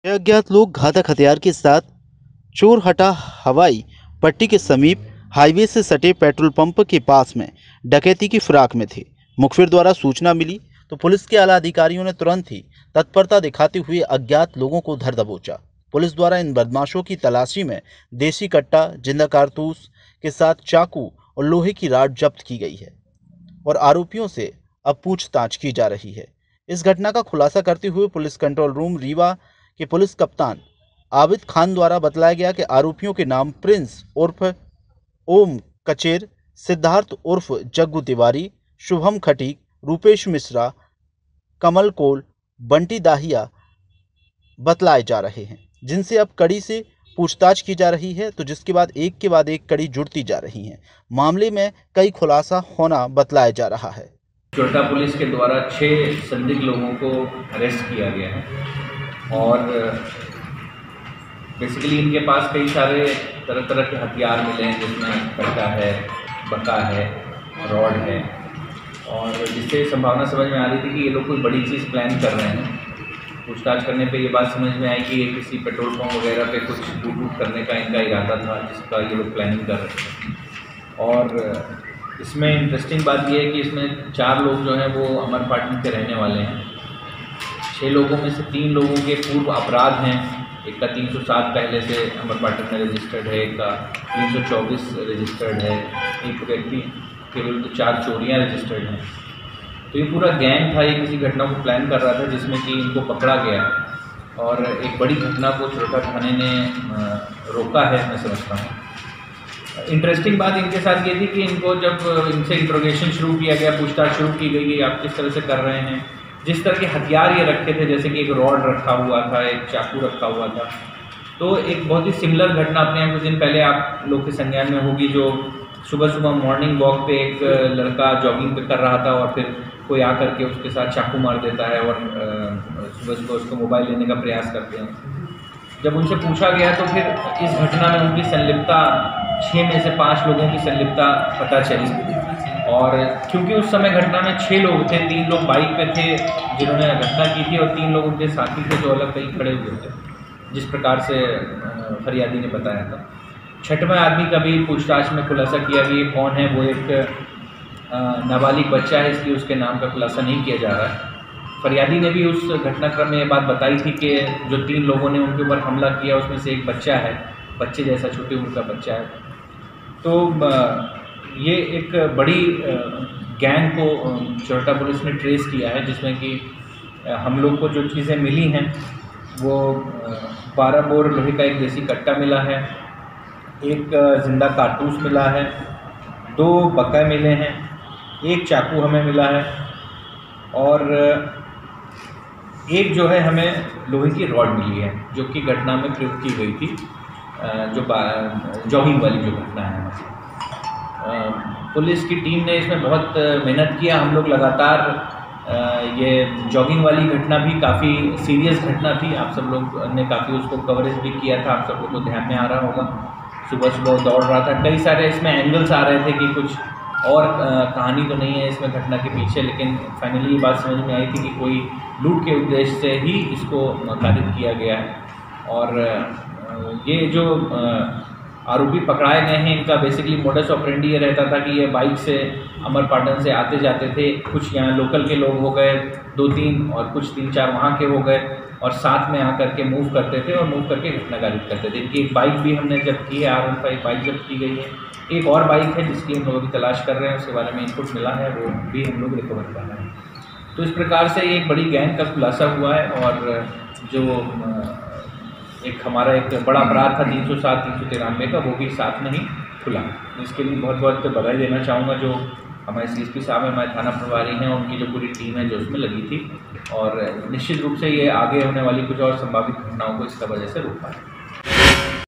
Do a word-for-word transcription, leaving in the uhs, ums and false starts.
छह अज्ञात लोग घातक हथियार के साथ चोरहटा हवाई पट्टी के समीप हाईवे से सटे पेट्रोल पंप के पास में डकैती की फिराक में थे। मुखबिर द्वारा सूचना मिली तो पुलिस के आला अधिकारियों ने तुरंत ही तत्परता दिखाते हुए अज्ञात लोगों को धर दबोचा। पुलिस द्वारा इन बदमाशों की तलाशी में देसी कट्टा, जिंदा कारतूस के साथ चाकू और लोहे की रॉड जब्त की गई है और आरोपियों से अब पूछताछ की जा रही है। इस घटना का खुलासा करते हुए पुलिस कंट्रोल रूम रीवा के पुलिस कप्तान आबिद खान द्वारा बताया गया कि आरोपियों के नाम प्रिंस उर्फ ओम कचेर, सिद्धार्थ उर्फ जग्गू तिवारी, शुभम खटीक, रूपेश मिश्रा, कमल कोल, बंटी दाहिया बतलाए जा रहे हैं, जिनसे अब कड़ी से पूछताछ की जा रही है, तो जिसके बाद एक के बाद एक कड़ी जुड़ती जा रही है। मामले में कई खुलासा होना बतलाया जा रहा है। चोरटा पुलिस के द्वारा छः संदिग्ध लोगों को अरेस्ट किया गया है और बेसिकली इनके पास कई सारे तरह तरह के हथियार मिले हैं, जिसमें कट्टा है, बका है, रॉड है, और जिससे संभावना समझ में आ रही थी कि ये लोग कोई बड़ी चीज़ प्लान कर रहे हैं। पूछताछ करने पे ये बात समझ में आई कि ये किसी पेट्रोल पंप वगैरह पे कुछ लूट वूट करने का इनका इरादा था, जिसका ये लोग प्लानिंग कर रहे थे। और इसमें इंटरेस्टिंग बात यह है कि इसमें चार लोग जो हैं वो अमरपाटन के रहने वाले हैं। छः लोगों में से तीन लोगों के पूर्व अपराध हैं। एक का तीन सौ सात पहले से अमरपाटन में रजिस्टर्ड है, एक का तीन सौ चौबीस रजिस्टर्ड है, एक व्यक्ति के विरुद्ध चार चोरियां रजिस्टर्ड हैं। तो ये पूरा गैंग था, ये किसी घटना को प्लान कर रहा था जिसमें कि इनको पकड़ा गया और एक बड़ी घटना को चोरटा थाने ने रोका है, मैं समझता हूँ। इंटरेस्टिंग बात इनके साथ ये थी कि इनको जब इनसे इंट्रोगेशन शुरू किया गया, पूछताछ शुरू की गई कि आप किस तरह से कर रहे हैं, जिस तरह के हथियार ये रखे थे, जैसे कि एक रॉड रखा हुआ था, एक चाकू रखा हुआ था, तो एक बहुत ही सिमिलर घटना अपने यहाँ कुछ दिन पहले आप लोग के संज्ञान में होगी, जो सुबह सुबह मॉर्निंग वॉक पे एक लड़का जॉगिंग पे कर रहा था और फिर कोई आकर के उसके साथ चाकू मार देता है और सुबह सुबह उसको मोबाइल लेने का प्रयास करते हैं। जब उनसे पूछा गया तो फिर इस घटना में उनकी संलिप्तता, छः में से पाँच लोगों की संलिप्तता पता चली। और क्योंकि उस समय घटना में छः लोग थे, तीन लोग बाइक पे थे जिन्होंने घटना की थी और तीन लोग उनके साथी थे जो अलग कहीं खड़े हुए थे, जिस प्रकार से फरियादी ने बताया था। छठवें आदमी का भी पूछताछ में खुलासा किया कि ये कौन है। वो एक नाबालिग बच्चा है, इसलिए उसके नाम का खुलासा नहीं किया जा रहा है। फरियादी ने भी उस घटनाक्रम में ये बात बताई थी कि जो तीन लोगों ने उनके ऊपर हमला किया उसमें से एक बच्चा है, बच्चे जैसा छोटी उम्र का बच्चा है। तो ये एक बड़ी गैंग को चोरटा पुलिस ने ट्रेस किया है, जिसमें कि हम लोग को जो चीज़ें मिली हैं वो बारह बोर लोहे का एक देसी कट्टा मिला है, एक जिंदा कारतूस मिला है, दो बक्का मिले हैं, एक चाकू हमें मिला है और एक जो है हमें लोहे की रॉड मिली है, जो कि घटना में प्रयोग की गई थी, जो जॉगिंग वाली जो घटना है। पुलिस की टीम ने इसमें बहुत मेहनत किया। हम लोग लगातार ये जॉगिंग वाली घटना भी काफ़ी सीरियस घटना थी, आप सब लोग ने काफ़ी उसको कवरेज भी किया था, आप सब लोग को ध्यान में आ रहा होगा। सुबह सुबह दौड़ रहा था, कई सारे इसमें एंगल्स आ रहे थे कि कुछ और कहानी तो नहीं है इसमें घटना के पीछे, लेकिन फाइनली ये बात समझ में आई थी कि कोई लूट के उद्देश्य से ही इसको कारित किया गया है। और ये जो आरोपी पकड़ाए गए हैं, इनका बेसिकली मोडस ऑपरेंडी ये रहता था कि ये बाइक से अमरपाटन से आते जाते थे, कुछ यहाँ लोकल के लोग हो गए दो तीन और कुछ तीन चार वहाँ के हो गए और साथ में आकर के मूव करते थे और मूव करके घटना कारित करते थे। इनकी एक बाइक भी हमने जब्त की है, आर वन फाइव बाइक जब्त की गई है। एक और बाइक है जिसकी हम लोग अभी तलाश कर रहे हैं, उसके बारे में इनपुट मिला है, वो भी हम लोग रिकवर कर रहे हैं। तो इस प्रकार से ये एक बड़ी गैंग का खुलासा हुआ है और जो एक हमारा एक बड़ा अपराध था तीन सौ सात तीन सौ तिरानवे का, वो भी साथ में ही खुला। इसके लिए बहुत बहुत बधाई देना चाहूँगा जो हमारे सी एस पी साहब हैं, हमारे थाना प्रभारी हैं, उनकी जो पूरी टीम है जो उसमें लगी थी, और निश्चित रूप से ये आगे होने वाली कुछ और संभावित घटनाओं को इसका वजह से रोक पाए।